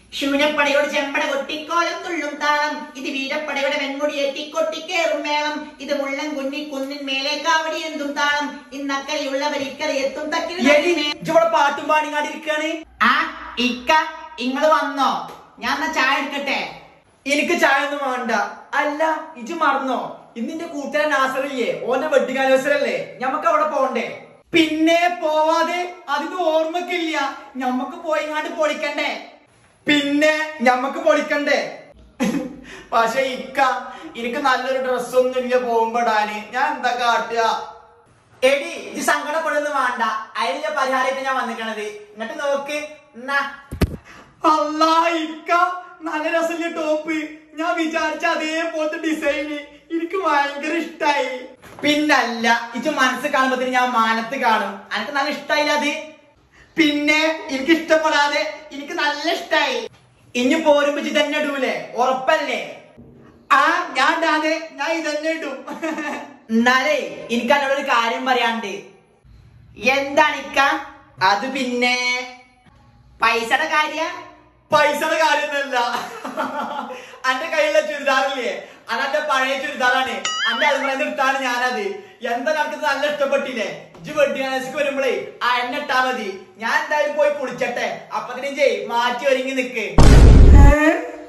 ശൂന്യപ്പടയോട് ചെമ്പട കൊട്ടിക്കോലം തുള്ളും താളം. ഇത് വീരപ്പടയുടെ വെൺമുടിയേറ്റി കൊട്ടിക്കേറും മേളം. ഇത് മുള്ളൻ കുഞ്ഞി കുന്നിൻ മേലെ കാവടി എന്തും താളം. ഇന്നക്കരയുള്ളവർ ഇക്കര എത്തും തക്കിവിടെ പാട്ടും പാടിങ്ങാണ്ടിരിക്കാണ്. ആ ഇക്ക ഇങ്ങള് വന്നോ? ഞാൻ ചായ എടുക്കട്ടെ? എനിക്ക് ചായ ഒന്നും വേണ്ട. അല്ല ഇജ് മറന്നോ? ഇന്നിന്റെ കൂട്ടുകാരൻ നാസറില്ലേ, ഓന്റെ വെഡിങ് ആനിവേഴ്സറി അല്ലേ, ഞമ്മക്ക് അവിടെ പോണ്ടേ? പിന്നെ പോവാതെ അതിന് ഓർമ്മക്കില്ല. ഞമ്മക്ക് പോയിങ്ങാണ്ട് പൊളിക്കണ്ടേ? പിന്നെ ഞമ്മക്ക് പൊളിക്കണ്ടേ? പക്ഷെ ഇക്ക എനിക്ക് നല്ലൊരു ഡ്രസ്സൊന്നും ഇല്ല പോകുമ്പോടാന്. ഞാൻ എന്താ കാട്ടുക? എടി ഇത് സങ്കടപ്പെടുന്നു വേണ്ട. അതിനുള്ള പരിഹാരമായിട്ട് ഞാൻ വന്നിക്കണത്. എന്നിട്ട് നോക്ക്. അല്ലാ ഇക്ക നല്ല രസമില്ല ടോപ്പ്. ഞാൻ വിചാരിച്ച അതേപോലത്തെ ഡിസൈന് എനിക്ക് ഭയങ്കര ഇഷ്ടായി. പിന്നല്ല ഇത് മനസ്സ് കാണുമ്പോ ഞാൻ മാനത്ത് കാണും. എനിക്ക് നല്ല ഇഷ്ടായില്ല അത്. പിന്നെ എനിക്ക് ഇഷ്ടപ്പെടാതെ എനിക്ക് നല്ല ഇഷ്ടായി. ഇനി പോരുമ്പോ ഇതന്നെ ഇടൂലേ? ഉറപ്പല്ലേ? ആ ഞാൻ ഇടാതെ ഞാൻ ഇതന്നെ ഇടും. എന്നാലേ എനിക്ക് എന്നോടൊരു കാര്യം പറയാണ്ട്. എന്താണ് ഇക്ക? അത് പിന്നെ പൈസയുടെ പൈസയുടെ കാര്യമൊന്നുമല്ല. അന്റെ കയ്യിലുള്ള ചുരിദാറില്ലേ, അതെന്റെ പഴയ ചുരിദാറാണ്. അന്റെ അതുപോലെ ഇട്ടാണ് ഞാനത്. എന്താ നടക്കുന്നത്? നല്ല ഇഷ്ടപ്പെട്ടില്ലേ? ഇജ്ജ് വെഡിങ് ആനിവേഴ്സറിക്ക് വരുമ്പോഴേ ആ എണ്ണ ഇട്ടാ മതി. ഞാൻ എന്തായാലും പോയി കുളിച്ചട്ടെ. അപ്പത്തിനും മാറ്റി ഒരുങ്ങി നിക്ക്.